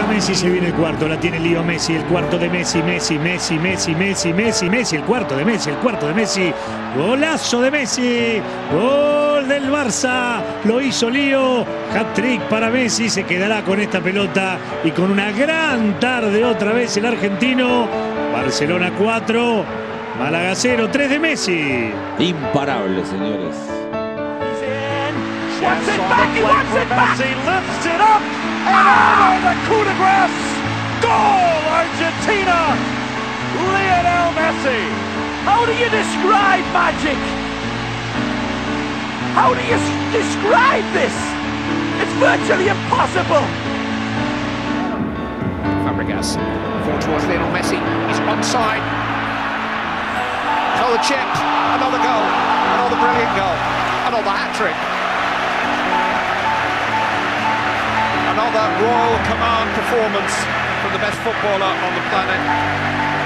Messi, se viene el cuarto, la tiene Leo Messi, el cuarto de Messi, Messi, el cuarto de Messi, golazo de Messi, gol del Barça, lo hizo Leo, hat-trick para Messi, se quedará con esta pelota y con una gran tarde otra vez el argentino. Barcelona 4, Málaga 0, 3 de Messi. Imparable, señores. Wants it back, he wants it back! He lifts it up, and over the coup de grace! Goal, Argentina! Lionel Messi! How do you describe magic? How do you describe this? It's virtually impossible! Fabregas, forward towards Lionel Messi, he's onside. Another chip, another goal, another brilliant goal, another hat-trick. Another Royal Command performance from the best footballer on the planet.